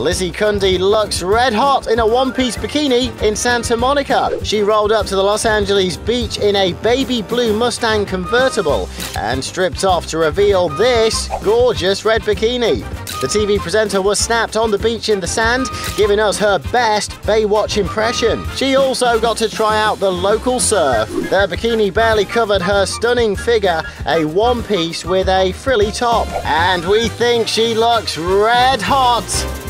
Lizzie Cundy looks red hot in a one-piece bikini in Santa Monica. She rolled up to the Los Angeles beach in a baby blue Mustang convertible and stripped off to reveal this gorgeous red bikini. The TV presenter was snapped on the beach in the sand, giving us her best Baywatch impression. She also got to try out the local surf. The bikini barely covered her stunning figure, a one-piece with a frilly top. And we think she looks red hot.